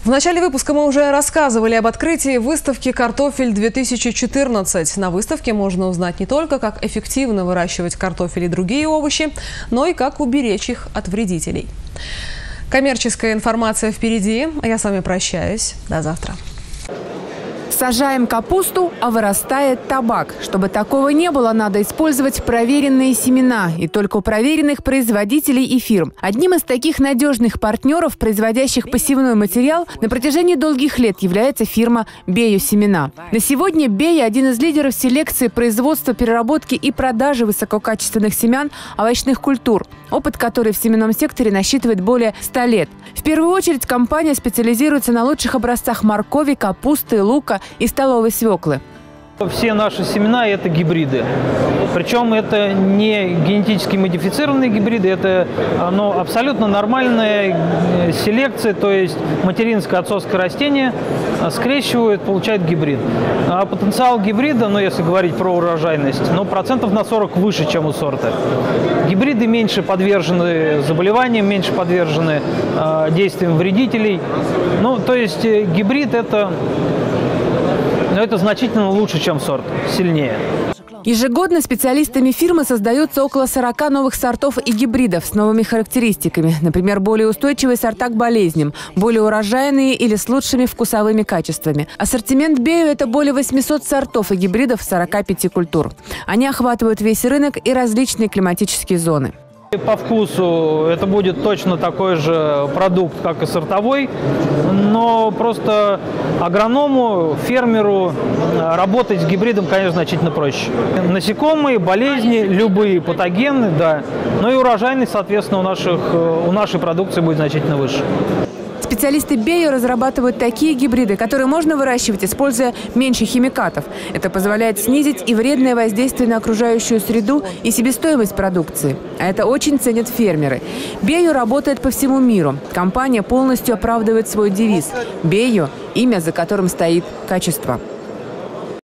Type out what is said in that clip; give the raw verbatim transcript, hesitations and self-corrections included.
В начале выпуска мы уже рассказывали об открытии выставки «Картофель-две тысячи четырнадцать». На выставке можно узнать не только, как эффективно выращивать картофель и другие овощи, но и как уберечь их от вредителей. Коммерческая информация впереди. Я с вами прощаюсь. До завтра. Сажаем капусту, а вырастает табак. Чтобы такого не было, надо использовать проверенные семена. И только у проверенных производителей и фирм. Одним из таких надежных партнеров, производящих посевной материал, на протяжении долгих лет является фирма «Биосемена». На сегодня «Бея» – один из лидеров селекции, производства, переработки и продажи высококачественных семян овощных культур, опыт который в семенном секторе насчитывает более ста лет. В первую очередь компания специализируется на лучших образцах моркови, капусты, лука и столовой свеклы. Все наши семена – это гибриды. Причем это не генетически модифицированные гибриды, это ну, абсолютно нормальная селекция, то есть материнское отцовское растение скрещивают, получают гибрид. А потенциал гибрида, ну если говорить про урожайность, ну, процентов на сорок выше, чем у сорта. Гибриды меньше подвержены заболеваниям, меньше подвержены э, действиям вредителей. Ну, то есть гибрид – это... Но это значительно лучше, чем сорт, сильнее. Ежегодно специалистами фирмы создается около сорока новых сортов и гибридов с новыми характеристиками. Например, более устойчивые сорта к болезням, более урожайные или с лучшими вкусовыми качествами. Ассортимент «Бея» – это более восьмисот сортов и гибридов сорока пяти культур. Они охватывают весь рынок и различные климатические зоны. По вкусу это будет точно такой же продукт, как и сортовой, но просто агроному, фермеру работать с гибридом, конечно, значительно проще. Насекомые, болезни, любые патогены, да, но и урожайность, соответственно, у, наших, у нашей продукции будет значительно выше. Специалисты «Бея» разрабатывают такие гибриды, которые можно выращивать, используя меньше химикатов. Это позволяет снизить и вредное воздействие на окружающую среду, и себестоимость продукции. А это очень ценят фермеры. «Бея» работает по всему миру. Компания полностью оправдывает свой девиз «Бея» – имя, за которым стоит качество.